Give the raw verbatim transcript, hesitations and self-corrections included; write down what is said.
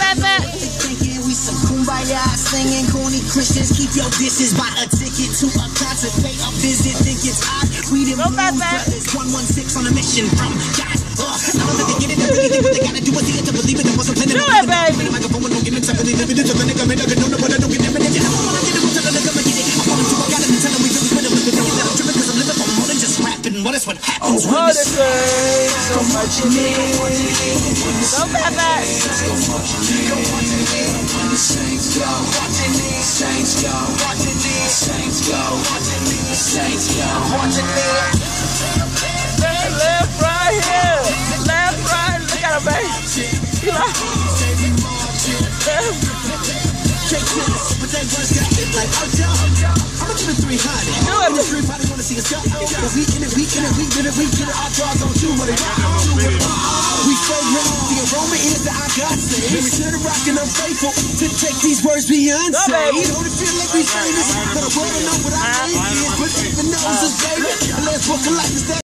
baby. Thinking we some kumbaya singing corny Christians. Keep your dishes, buy a ticket to a concert, pay a visit. Think it's odd. We them Go, Blues baby. Brothers, one one six on a mission from God. Uh, I don't think they get it. They really think what they gotta do is they get to believe it. There wasn't plenty Do of it, baby. the microphone don't get it. I really live it. So the nigga made a good know but I don't get it. I wanna get it. Tell the nigga get it. I want him to. I got it. Tell him we really split it. Look at that. I'm tripping because I'm living for more than just rapping. What is what happens when Oh, it's this is so much you need. Go, baby. Saints go, watching these saints go, watching these saints go, watching these saints go, watching these. Left, right here. Left, right. Look at him, baby. He like. But they was got it like, oh, yo, I'ma give it three hundred. Do it. The three probably wanna see us go. But we in it, we in it, we did it, we get it. Our jaws on two, what it we fragrant, the aroma is the I got say. We return to rock and I'm faithful to take these words beyond Go, say. baby. Don't it feel like we famous? But I wanna know what I think is. But even knows us, baby. Let's walk a life is that.